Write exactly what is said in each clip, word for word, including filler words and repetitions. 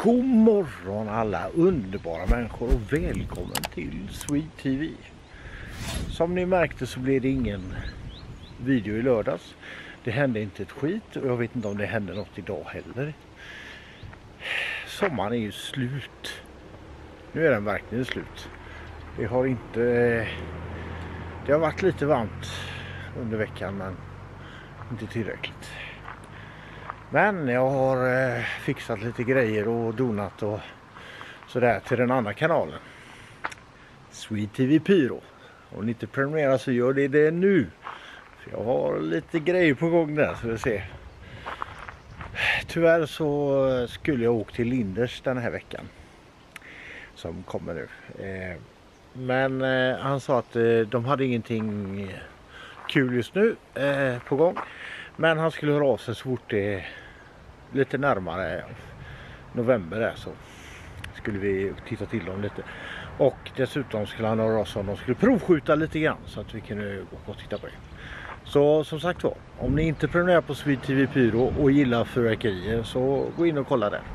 God morgon alla underbara människor och välkommen till Sweet T V. Som ni märkte så blev det ingen video i lördags. Det hände inte ett skit och jag vet inte om det hände något idag heller. Sommaren är ju slut. Nu är den verkligen slut. Det har inte... Det har varit lite varmt under veckan men inte tillräckligt. Men jag har eh, fixat lite grejer och donat och sådär till den andra kanalen. Sweet T V Pyro. Om ni inte prenumererar så gör det det nu. För jag har lite grejer på gång där så vi ser. Tyvärr så skulle jag åka till Linders den här veckan. Som kommer nu. Eh, men eh, han sa att eh, de hade ingenting kul just nu eh, på gång. Men han skulle höra av sig så fort det är lite närmare november där så skulle vi titta till dem lite. Och dessutom skulle han höra av sig om de skulle provskjuta lite grann så att vi kunde gå och titta på det. Så som sagt var, om ni inte prenumererar på Sweet T V Pyro och gillar fyrverkerier så gå in och kolla där.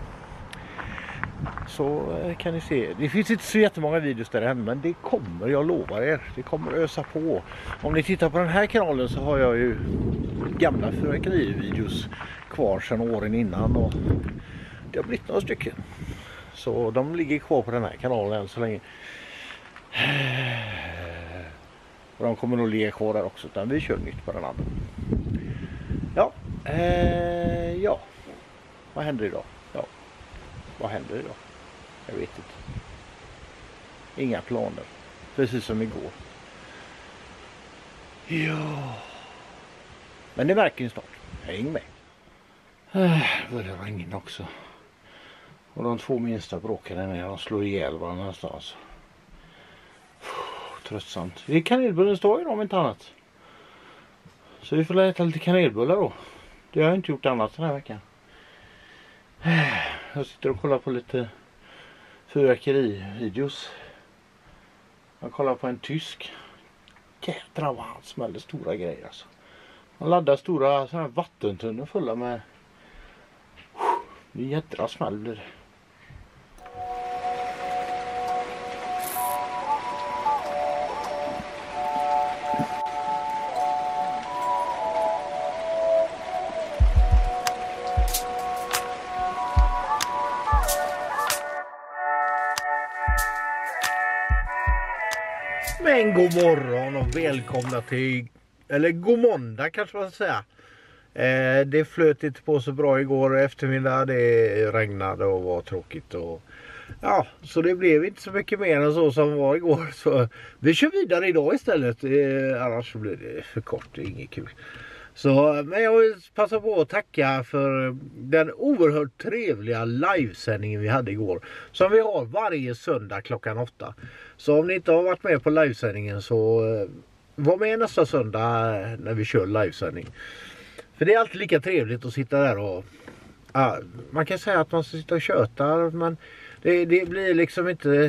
Så kan ni se, det finns inte så jättemånga videos där än, men det kommer, jag lovar er, det kommer ösa på. Om ni tittar på den här kanalen så har jag ju gamla fyrverkerivideos kvar sedan åren innan och det har blivit några stycken. Så de ligger kvar på den här kanalen än så länge. Och de kommer nog ligga kvar där också, utan vi kör nytt på den andra. Ja, eh, ja. Vad händer idag? Ja, vad händer idag? Jag vet inte. Inga planer. Precis som igår. Ja. Men det märker ni snart. Häng med. Äh, börjar regna också. Och de två minsta bråkar där nere. De slår ihjäl varandra någonstans. Tröttsamt. Det är kanelbullens dag idag om inte annat. Så vi får äta lite kanelbullar då. Det har jag inte gjort annat den här veckan. Jag sitter och kollar på lite fyrverkerivideos. Jag kollar på en tysk. Jädrar vad han smällde stora grejer alltså. Han laddar stora sådana här vattentunnor fulla med... Det är jädra smäll blir det. Men god morgon och välkomna till, eller god måndag kanske man ska säga. Eh, det flöt inte på så bra igår eftermiddag, det regnade och var tråkigt och ja, så det blev inte så mycket mer än så som var igår. Så vi kör vidare idag istället, eh, annars så blir det för kort, det är inget kul. Så, men jag vill passa på att tacka för den oerhört trevliga livesändningen vi hade igår. Som vi har varje söndag klockan åtta. Så om ni inte har varit med på livesändningen så var med nästa söndag när vi kör livesändning. För det är alltid lika trevligt att sitta där och... Ja, man kan säga att man ska sitta och köta, men det, det blir liksom inte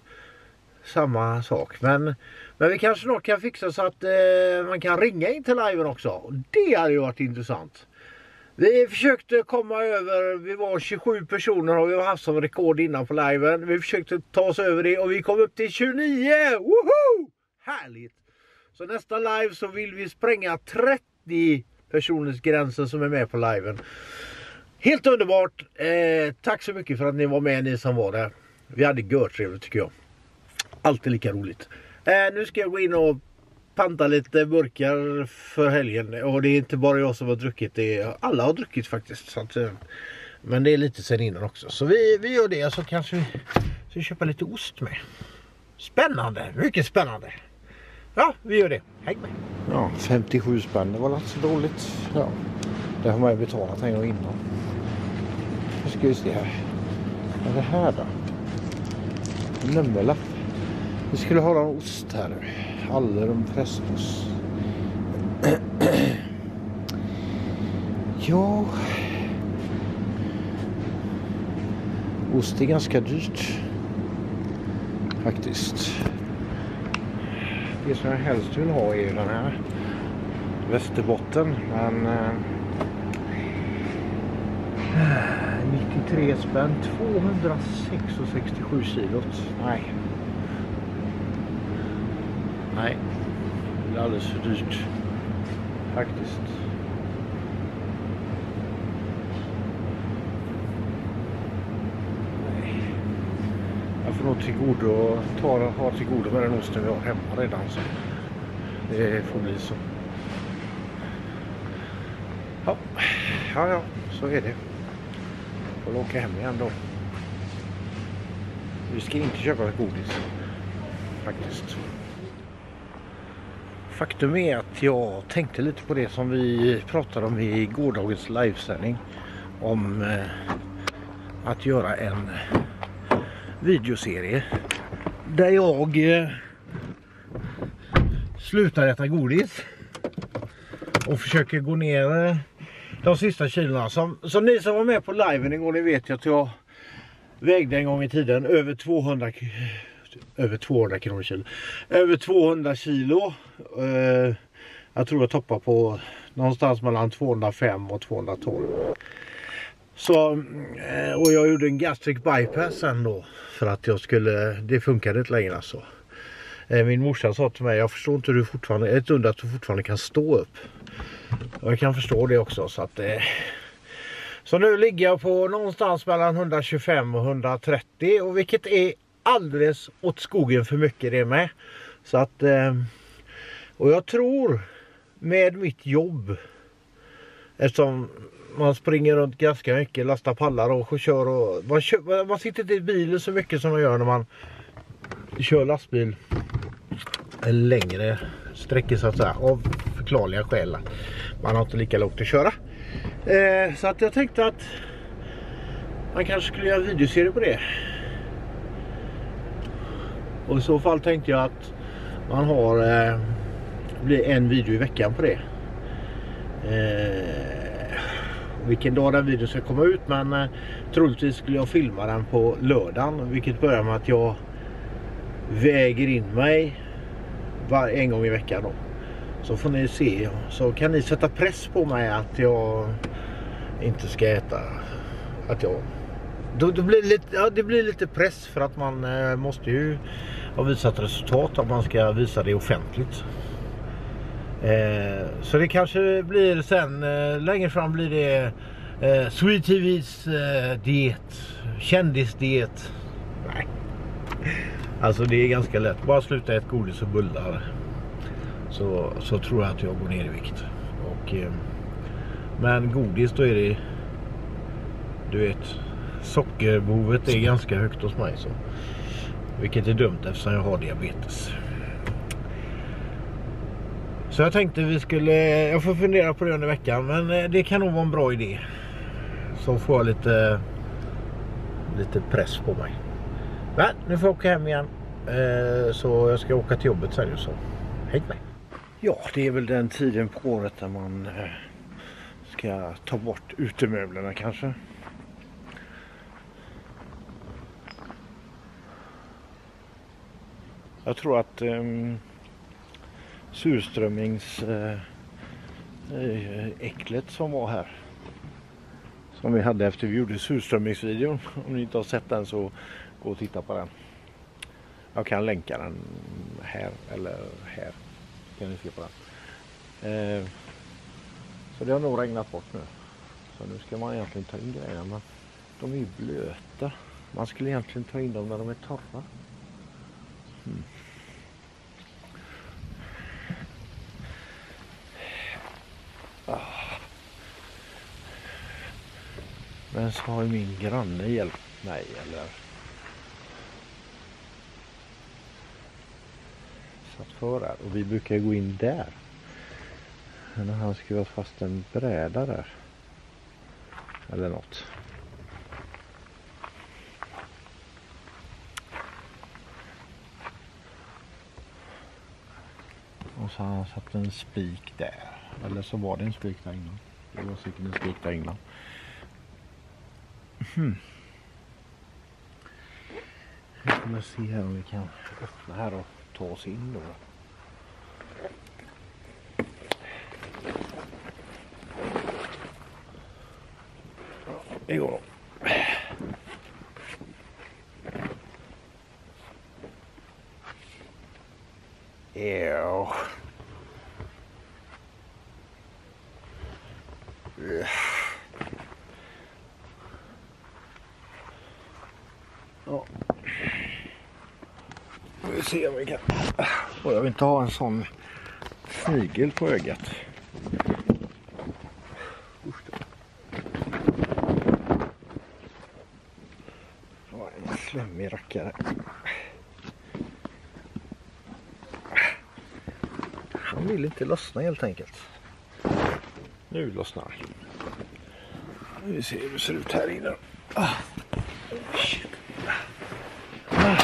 samma sak. Men... Men vi kanske nog kan fixa så att eh, man kan ringa in till liven också. Det hade ju varit intressant. Vi försökte komma över, vi var tjugosju personer och vi har haft som rekord innan på liven. Vi försökte ta oss över det och vi kom upp till tjugonio. Woho! Härligt! Så nästa live så vill vi spränga trettio personers gränsen som är med på liven. Helt underbart! Eh, tack så mycket för att ni var med, ni som var där. Vi hade görtrevligt tycker jag. Alltid lika roligt. Eh, nu ska jag gå in och panta lite burkar för helgen. Och det är inte bara jag som har druckit. Det är, alla har druckit faktiskt. Så att, eh, men det är lite sen innan också. Så vi, vi gör det. Så kanske vi ska köpa lite ost med. Spännande. Mycket spännande. Ja, vi gör det. Häng med. Ja, femtiosju spänn. Det var inte så dåligt. Ja, det har man ju betalat en gång innan. Nu ska vi se här. Vad är det här då? Nummerlapp. Vi skulle ha en ost här nu. Allerum Prestos. Ja. Ost är ganska dyrt. Faktiskt. Det som jag helst vill ha är den här Västerbotten. Men... Äh, nittiotre spänn, tvåhundrasex komma sextiosju kilot. Nej. Nej. Det är alldeles för dyrt. Faktiskt. Nej. Jag får nog till godo och ta, ha till godo med den osten vi har hemma redan. Så det får bli så. Ja, ja, ja, så är det. Får åka hem igen då. Vi ska inte köpa godis. Faktiskt. Faktum är att jag tänkte lite på det som vi pratade om i gårdagens livesändning. Om eh, att göra en videoserie. Där jag eh, slutar äta godis. Och försöker gå ner eh, de sista kilorna. Som, som ni som var med på liven igår, ni vet ju att jag vägde en gång i tiden över tvåhundra över tvåhundra kronor kilo. Över tvåhundra kilo. Eh, jag tror jag toppar på någonstans mellan tvåhundrafem och tvåhundratolv. Så, eh, och jag gjorde en gastric bypass sen då. För att jag skulle, det funkade inte längre alltså. Eh, min morsa sa till mig, jag förstår inte hur du fortfarande, ett under att du fortfarande kan stå upp. Och jag kan förstå det också så att eh, så nu ligger jag på någonstans mellan hundratjugofem och hundratrettio, och vilket är alldeles åt skogen för mycket det med. Så att eh, och jag tror med mitt jobb, eftersom man springer runt ganska mycket, lastar pallar och kör och man, kör, man sitter inte i bilen så mycket som man gör när man kör lastbil en längre sträckor så att säga, av förklarliga skäl. Man har inte lika lågt att köra. Eh, så att jag tänkte att man kanske skulle göra en videoserie på det. Och i så fall tänkte jag att man har eh, blir en video i veckan på det. Eh, vilken dag den videon ska komma ut, men eh, troligtvis skulle jag filma den på lördagen, vilket börjar med att jag väger in mig var en gång i veckan då. Så får ni se, så kan ni sätta press på mig att jag inte ska äta, att jag då, då blir det, lite, ja, det blir lite press för att man eh, måste ju ha visat resultat, att man ska visa det offentligt. Eh, så det kanske blir sen, eh, längre fram blir det eh, Sweet T V:s eh, diet, kändisdiet. Nej. Alltså det är ganska lätt, bara sluta äta godis och bullar. Så, så tror jag att jag går ner i vikt. Och, eh, men godis, då är det, du vet, sockerbehovet är ganska högt hos mig. Så, vilket är dumt eftersom jag har diabetes. Så jag tänkte vi skulle, jag får fundera på det under veckan, men det kan nog vara en bra idé. Så får jag lite, lite press på mig. Men nu får jag åka hem igen. Eh, så jag ska åka till jobbet sen, så hej med. Ja, det är väl den tiden på året där man eh, ska ta bort utemöblerna kanske. Jag tror att eh, surströmmings eh, eh, äcklet som var här, som vi hade efter vi gjorde surströmmingsvideon, om ni inte har sett den så gå och titta på den. Jag kan länka den här eller här, kan ni se på den. Eh, så det har nog regnat bort nu. Så nu ska man egentligen ta in grejerna, men de är ju blöta. Man skulle egentligen ta in dem när de är torra. Hmm. Ah. Men så har ju min granne hjälpt mig, eller satt för där, och vi brukar gå in där. Men han skruvat fast en bräda där eller något. Och så har han satt en spik där, eller så var det en spik där innan. Det var säkert en spik där innan. Hmm. Vi kommer se här om vi kan öppna här och ta oss in då. Ja, det går då. se om vi kan. Och jag vill inte ha en sån snigel på ögat. Ja, en slemmig rackare. Han vill inte lossna helt enkelt. Nu lossnar han. Nu ser hur det ser ut här inne. Ah. Shit. Ah.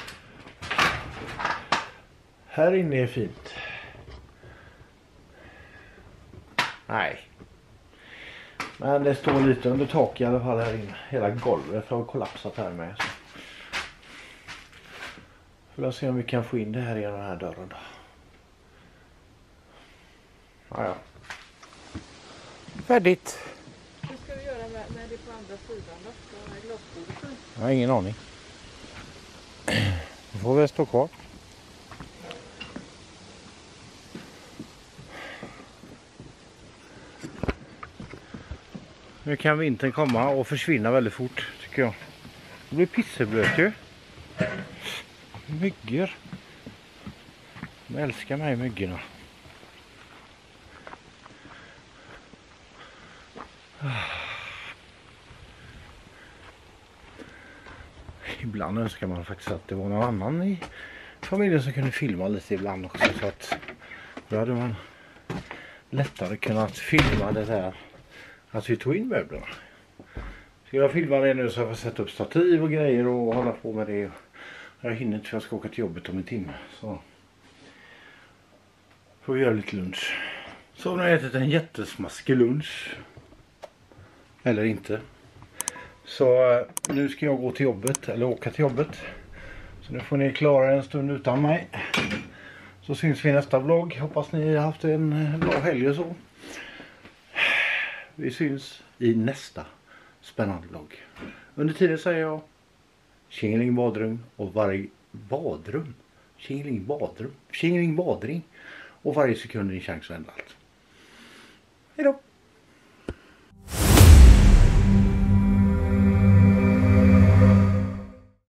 Här inne är fint. Nej. Men det står lite under tak i alla fall här inne. Hela golvet har kollapsat här med. Får jag se om vi kan få in det här genom den här dörren då. Ja, ja. Färdigt. Hur ska vi göra med, med det på andra sidan då? Med glasbordet? Jag har ingen aning. Det får väl stå kvar. Nu kan vintern komma och försvinna väldigt fort tycker jag. Det blir pisseblöt ju. Myggor. De älskar mig myggorna. Ibland önskar man faktiskt att det var någon annan i familjen som kunde filma lite ibland också. Så att då hade man lättare kunnat filma det där. Att vi tog in möblerna. Så jag filmar det nu så jag får sätta upp stativ och grejer och hålla på med det. Jag hinner inte för jag ska åka till jobbet om en timme. Så får vi göra lite lunch. Så nu har jag ätit en jättesmaskig lunch. Eller inte. Så nu ska jag gå till jobbet. Eller åka till jobbet. Så nu får ni klara en stund utan mig. Så syns vi i nästa vlogg. Hoppas ni har haft en bra helg och så. Vi syns i nästa spännande vlogg. Under tiden säger jag Tjingeling badrum och varje badrum. Tjingeling badrum. Tjingeling badring. Och varje sekund är en chans att vända allt. Hej då!